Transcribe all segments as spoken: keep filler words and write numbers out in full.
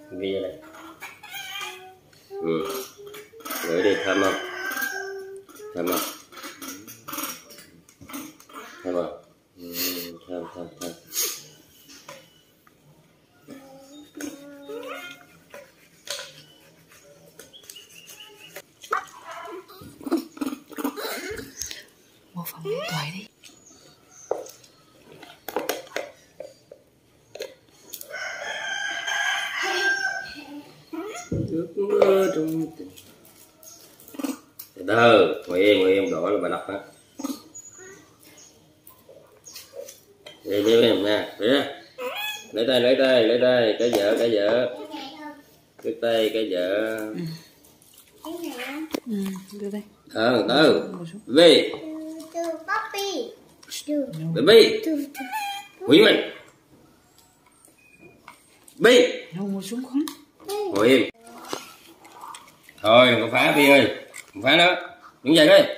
Ghi đây. Ừ. Gửi đi thơm không? Thơm không? Thơm không? Ừ, thơm thơm thơm. Một phần điện thoại đi. Ước mơ trong tình. Từ từ, ngồi im, ngồi im, đổ là bà đọc á. Đi đi em nha, đi ra. Lấy tay, lấy tay, lấy tay, cái vợ, cái vợ. Cái tay, cái vợ. Ừ, đưa đây. Ờ, từ. Baby. Baby. Ngồi im. Baby. Đâu ngồi xuống con. Ngồi im. Thôi đừng có phá Bi ơi, đừng phá nữa, đứng dậy đi.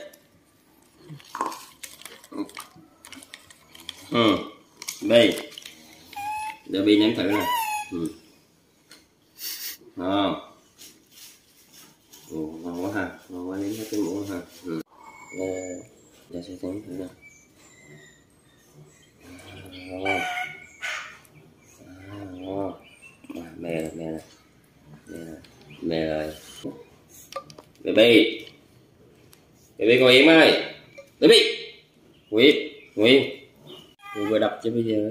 Ừ, Bi, để Bi nếm thử nè. Ừ. Ngon. Ừ, ngon quá ha, ngon quá, nếm hết cái muỗng ha. Ừ. Để, để sẽ nếm thử nè. Ngon. À, ngon. À, mè rồi, mè rồi, mè rồi, mè rồi. Baby, baby ngồi im ơi, baby, ngồi im, ngồi im, tôi vừa đập cho bây giờ,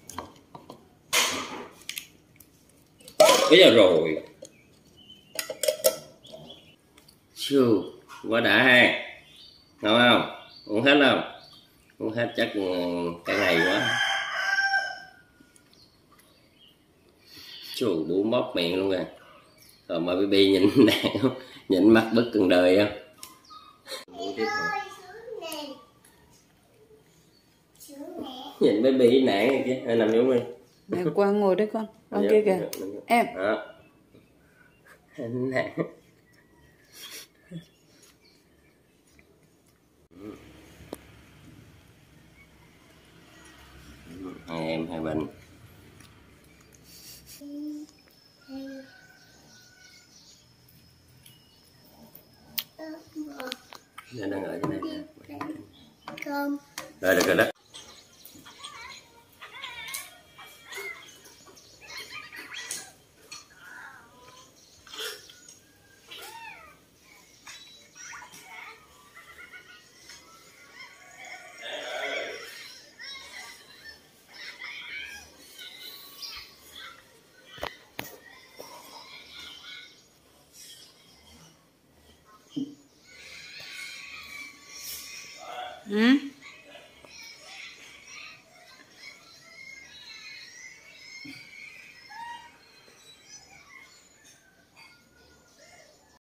bây giờ rồi, chưa, quá đã ha, ngon không, uống hết không, uống hết chắc cả ngày quá, chú bú móc miệng luôn kìa, rồi mà baby nhìn nhìn mặt bất cần đời không. Nhìn baby nản rồi chứ, nằm xuống đi. Mẹ Quang ngồi đấy con, con kia kìa. Em. Đó. Nản. Hai em hai bệnh. Nó đang ở trên đây. Cơm. Rồi được rồi đó. Ừ.